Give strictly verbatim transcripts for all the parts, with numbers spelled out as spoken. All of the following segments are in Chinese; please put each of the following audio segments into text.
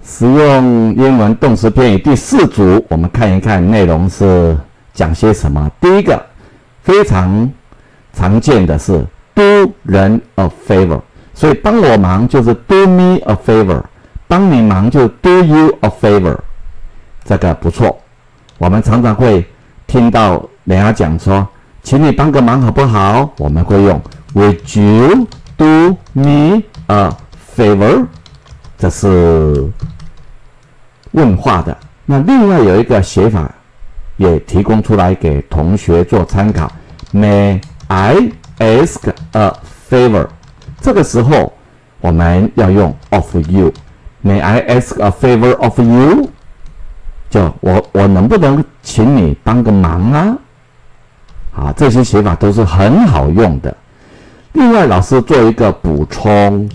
使用英文动词片语第四组，我们看一看内容是讲些什么。第一个非常常见的是 do 人 a favor， 所以帮我忙就是 do me a favor， 帮你忙就 do you a favor， 这个不错。我们常常会听到人家讲说，请你帮个忙好不好？我们会用 Would you do me a favor？ 这是问话的。那另外有一个写法也提供出来给同学做参考。May I ask a favor？ 这个时候我们要用 of you。May I ask a favor of you？ 就我我能不能请你帮个忙啊？啊，这些写法都是很好用的。另外，老师做一个补充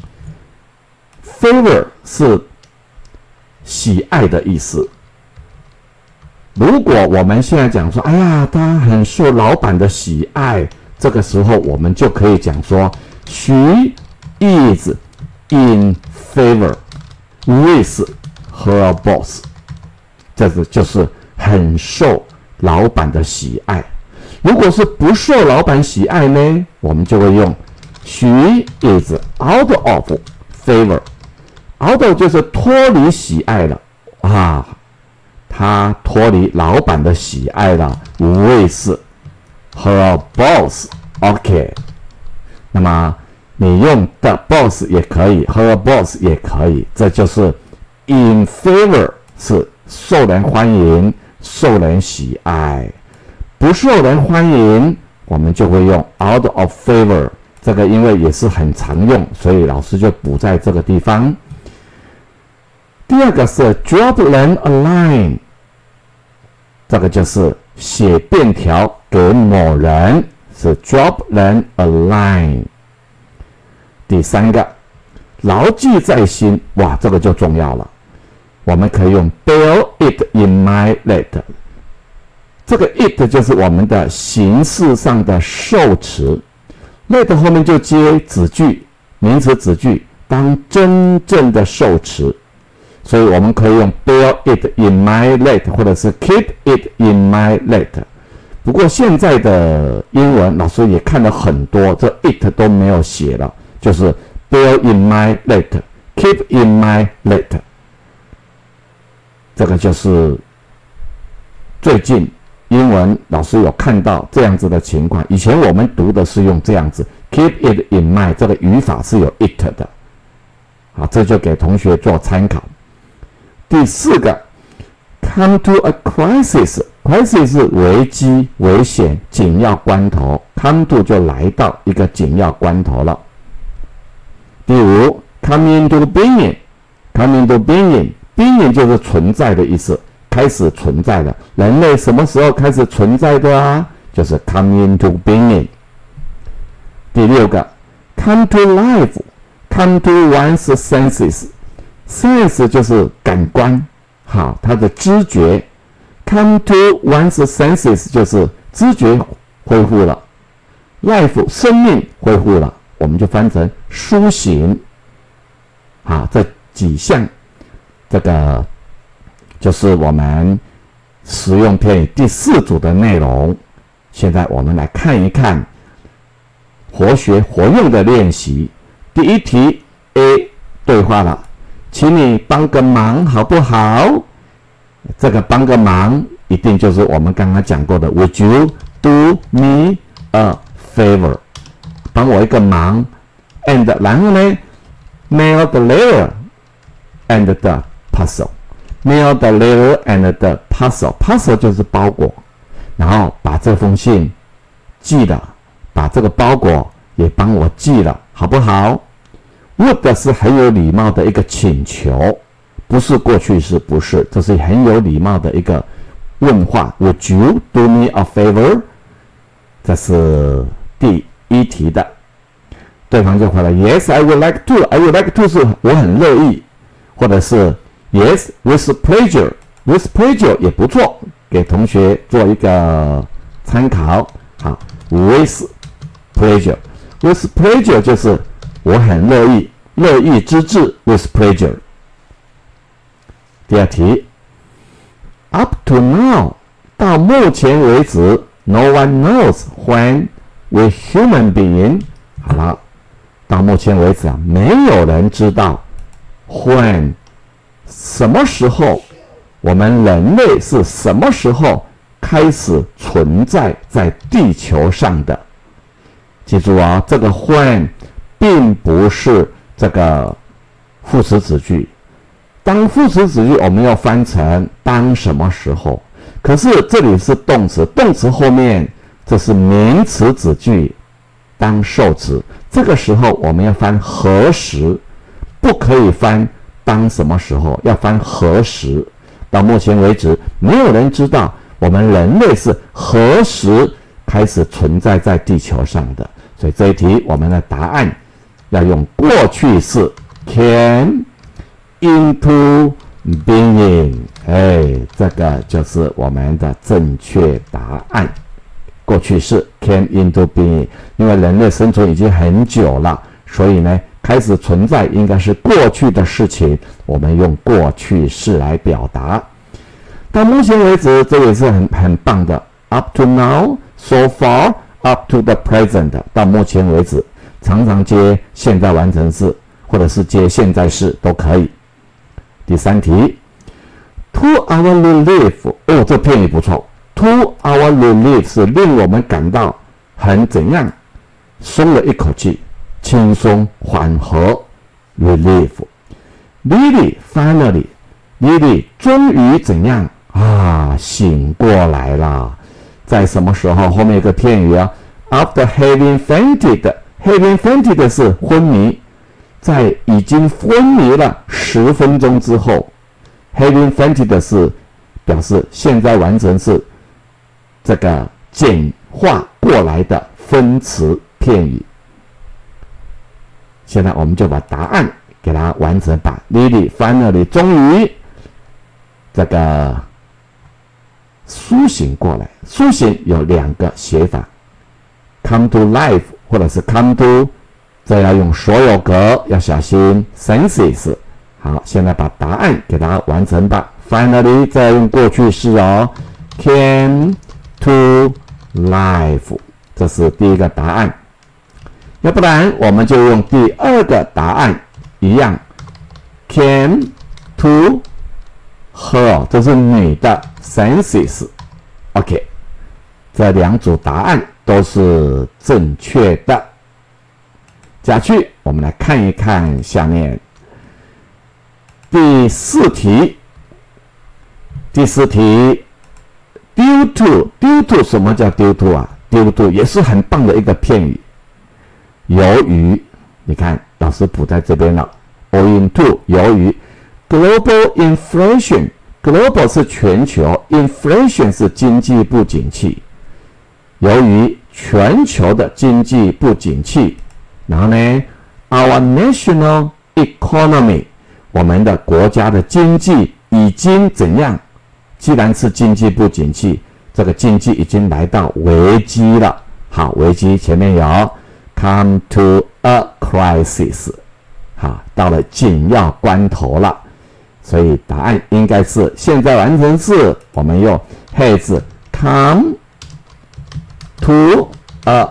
，favor 是喜爱的意思。如果我们现在讲说，哎呀，他很受老板的喜爱，这个时候我们就可以讲说 ，She is in favor with her boss。这个就是很受老板的喜爱。如果是不受老板喜爱呢，我们就会用 She is out of favor。out of 就是脱离喜爱了啊，他脱离老板的喜爱了。with her boss，OK。那么你用 the boss 也可以 ，her boss 也可以，这就是 in favor 是受人欢迎，受人喜爱。不受人欢迎，我们就会用 out of favor。这个因为也是很常用，所以老师就补在这个地方。第二个是 drop them a line， 这个就是写便条给某人，是 drop them a line。第三个，牢记在心，哇，这个就重要了。我们可以用 bear it in mind later。这个 it 就是我们的形式上的受词 ，let 后面就接子句，名词子句当真正的受词，所以我们可以用 bear it in mind later， 或者是 keep it in mind later。不过现在的英文老师也看了很多，这 it 都没有写了，就是 bear in mind later，keep in mind later。这个就是最近英文老师有看到这样子的情况，以前我们读的是用这样子 keep it in mind， 这个语法是有 it 的。好，这就给同学做参考。第四个 come to a crisis， crisis 是危机、危险、紧要关头 ，come to 就来到一个紧要关头了。第五 come into being，come into being。being 就是存在的意思，开始存在了。人类什么时候开始存在的啊？就是 come into being。第六个 come to life，come to one's senses。sense 就是感官，好，他的知觉。come to one's senses 就是知觉恢复了 ，life 生命恢复了，我们就翻成苏醒。好，这几项。这个就是我们实用片语第四组的内容。现在我们来看一看活学活用的练习。第一题 A 对话了，请你帮个忙好不好？这个帮个忙一定就是我们刚刚讲过的 Would you do me a favor？ 帮我一个忙 and 然后呢 mail the letter and the parcel。mail the letter and the parcel。 parcel 就是包裹，然后把这封信寄了，把这个包裹也帮我寄了，好不好？ would 是很有礼貌的一个请求，不是过去式，不是，这是很有礼貌的一个问话。Would you do me a favor？ 这是第一题的。对方就回来 Yes, I would like to。 I would like to 是我很乐意，或者是Yes, with pleasure. With pleasure 也不错，给同学做一个参考。好 ，with pleasure. With pleasure 就是我很乐意，乐意之至 with pleasure。 第二题 ，Up to now， 到目前为止 ，No one knows when we human being， 好了，到目前为止啊，没有人知道 when 什么时候我们人类是什么时候开始存在在地球上的。记住啊，这个 when 并不是这个副词子句。当副词子句，我们要翻成当什么时候？可是这里是动词，动词后面这是名词子句，当受词。这个时候我们要翻何时，不可以翻当什么时候，要翻何时。到目前为止，没有人知道我们人类是何时开始存在在地球上的。所以这一题我们的答案要用过去式 came into being， 哎，这个就是我们的正确答案。过去式 came into being， 因为人类生存已经很久了，所以呢，开始存在应该是过去的事情，我们用过去式来表达。到目前为止，这也是很很棒的。Up to now, so far, up to the present， 到目前为止，常常接现在完成式，或者是接现在式都可以。第三题 ，To our relief， 哦，这片语不错。To our relief 是令我们感到很怎样，松了一口气，轻松缓和。Relief。Lily finally， Lily 终于怎样啊，醒过来了。在什么时候？后面有个片语啊 ，After having fainted，having fainted 是昏迷，在已经昏迷了十分钟之后 ，having fainted 是表示现在完成式这个简化过来的分词片语。现在我们就把答案给它完成吧。Lily finally 终于这个苏醒过来。苏醒有两个写法 ，come to life 或者是 come to， 这要用所有格，要小心 senses。好，现在把答案给它完成吧。Finally 再用过去式哦 ，came to life， 这是第一个答案。要不然我们就用第二个答案一样 ，came to her， 这是女的 senses。OK， 这两组答案都是正确的。下去我们来看一看下面第四题。第四题 ，due to，due to 什么叫 due to 啊 ？due to 也是很棒的一个片语。由于，你看老师补在这边了 ，owing to 由于 global inflation，global 是全球 ，inflation 是经济不景气。由于全球的经济不景气，然后呢 ，our national economy， 我们的国家的经济已经怎样？既然是经济不景气，这个经济已经来到危机了。好，危机前面有。Come to a crisis， 好，到了紧要关头了，所以答案应该是现在完成式，我们用 has come to a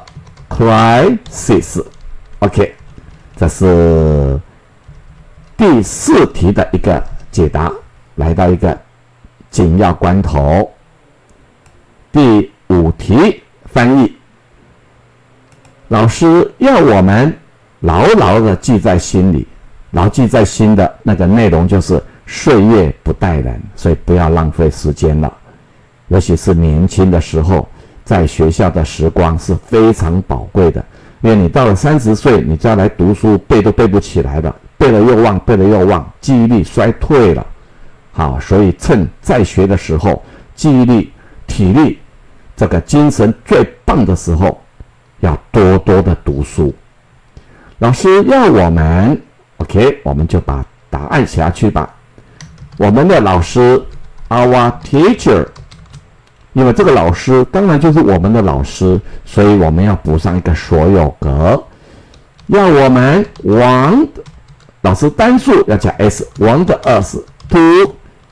crisis。OK， 这是第四题的一个解答，来到一个紧要关头。第五题翻译。老师要我们牢牢的记在心里，牢记在心的那个内容就是岁月不待人，所以不要浪费时间了。尤其是年轻的时候，在学校的时光是非常宝贵的，因为你到了三十岁，你再来读书，背都背不起来了，背了又忘，背了又忘，记忆力衰退了。好，所以趁在学的时候，记忆力、体力、这个精神最棒的时候。要多多的读书。老师要我们 ，OK， 我们就把答案写下去吧。我们的老师 ，our teacher， 因为这个老师当然就是我们的老师，所以我们要补上一个所有格。要我们 want， 老师单数要加 s，want us to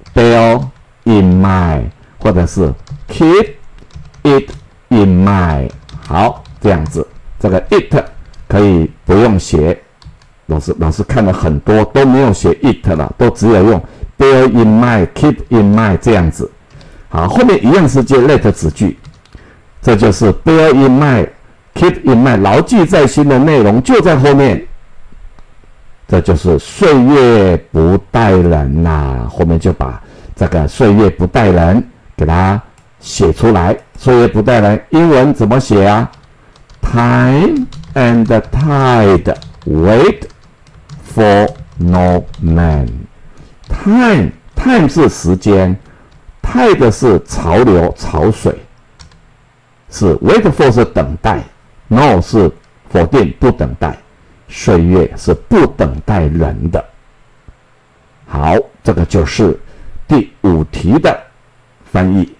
bear in mind， 或者是 keep it in mind。好，这样子，这个 it 可以不用写。老师老师看了很多都没有写 it 了，都只有用 bear in mind、keep in mind 这样子。好，后面一样是接 let 子句，这就是 bear in mind、keep in mind， 牢记在心的内容就在后面。这就是岁月不待人呐、啊，后面就把这个岁月不待人给它写出来。岁月不待人，英文怎么写啊 ？Time and tide wait for no man。Time time 是时间 ，tide 是潮流潮水，是 wait for 是等待 ，no 是否定不等待。岁月是不等待人的。好，这个就是第五题的翻译。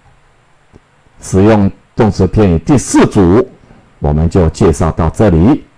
使用动词片语第四组，我们就介绍到这里。